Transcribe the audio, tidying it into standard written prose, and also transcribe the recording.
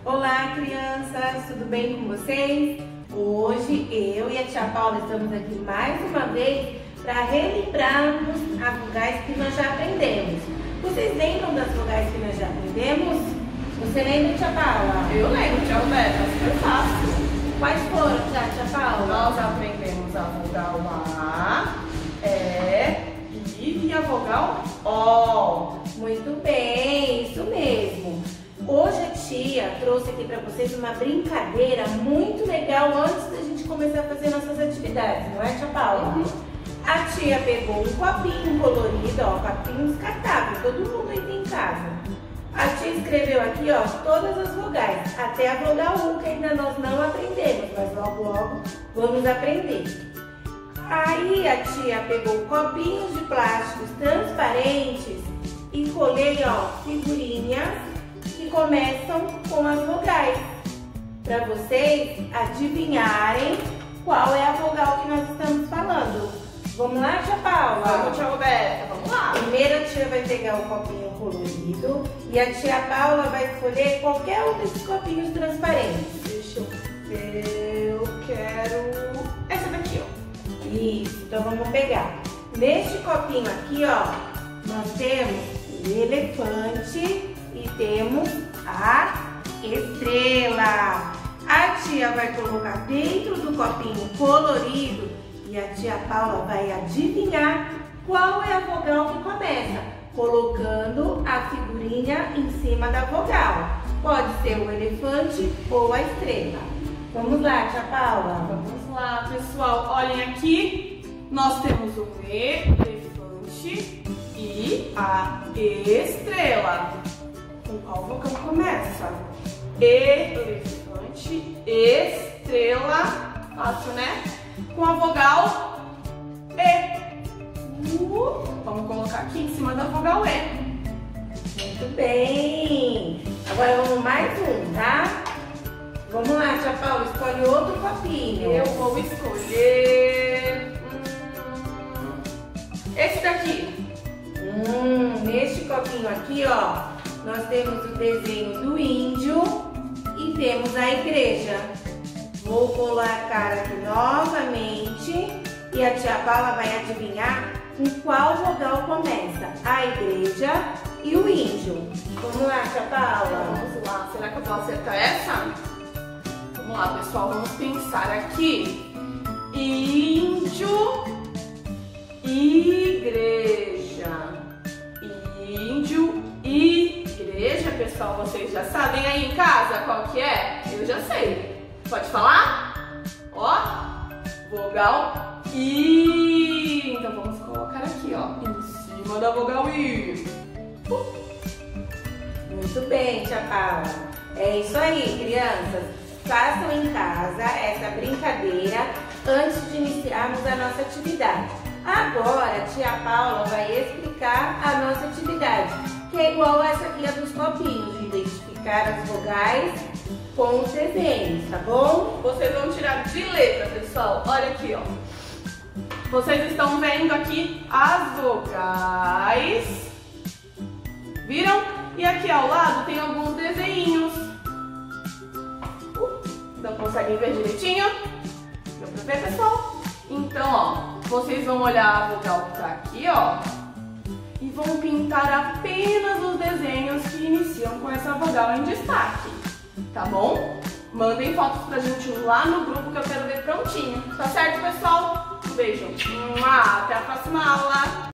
Olá, crianças, tudo bem com vocês? Hoje eu e a tia Paula estamos aqui mais uma vez para relembrarmos as vogais que nós já aprendemos. Vocês lembram das vogais que nós já aprendemos? Você lembra, tia Paula? Eu lembro, tia Roberta, é super fácil. Quais foram, tia Paula? Nós aprendemos a vogal A, E e a vogal O. Muito bem, isso mesmo. Hoje a tia trouxe aqui para vocês uma brincadeira muito legal antes da gente começar a fazer nossas atividades, não é, tia Paula? A tia pegou um copinho colorido, ó, copinho descartável, todo mundo aí tem em casa. A tia escreveu aqui, ó, todas as vogais, até a vogal U, que ainda nós não aprendemos, mas logo vamos aprender. Aí a tia pegou copinhos de plásticos transparentes e colei, ó, figurinhas que começam com as vogais, para vocês adivinharem qual é a vogal que nós estamos falando. Vamos lá, tia Paula? Vamos, tia Roberta, vamos lá. Primeiro a tia vai pegar o copinho colorido e a tia Paula vai escolher qualquer um desses copinhos transparentes. Deixa eu ver, eu quero essa daqui, ó. Isso, então vamos pegar. Neste copinho aqui, ó, nós temos o elefante e temos a estrela. A tia vai colocar dentro do copinho colorido e a tia Paula vai adivinhar qual é a vogal que começa, colocando a figurinha em cima da vogal. Pode ser o elefante ou a estrela. Vamos lá, tia Paula. Vamos lá, pessoal. Olhem aqui, nós temos um elefante e a estrela. Com qual vogal começa? Elefante, estrela. Fácil, né? Com a vogal E. Vamos colocar aqui em cima da vogal E. Muito bem. Agora vamos mais um, tá? Vamos lá, tia Paula, escolhe outro copinho. Eu vou escolher esse daqui. Neste copinho aqui, ó, nós temos o desenho do índio e temos a igreja. Vou colocar aqui novamente e a tia Paula vai adivinhar com qual vogal começa a igreja e o índio. Vamos lá, tia Paula. Vamos lá, será que eu vou acertar essa? Vamos lá, pessoal, vamos pensar aqui. Índio, igreja. Índio, igreja, pessoal, vocês já sabem aí em casa qual que é? Eu já sei. Pode falar? Ó, vogal I. Então vamos colocar aqui, ó, em cima da vogal I. Muito bem, tia Paula. É isso aí, crianças. Façam em casa essa brincadeira antes de iniciarmos a nossa atividade. Agora, a tia Paula vai explicar a nossa atividade, que é igual a essa aqui, a dos copinhos, de identificar as vogais com os desenhos, tá bom? Vocês vão tirar de letra, pessoal. Olha aqui, ó. Vocês estão vendo aqui as vogais. Viram? E aqui ao lado tem alguns desenhos. Não conseguem ver direitinho? Deu pra ver, pessoal? Então, ó, vocês vão olhar a vogal que tá aqui, ó, e vão pintar apenas os desenhos que iniciam com essa vogal em destaque, tá bom? Mandem fotos pra gente lá no grupo que eu quero ver prontinho. Tá certo, pessoal? Um beijo. Até a próxima aula.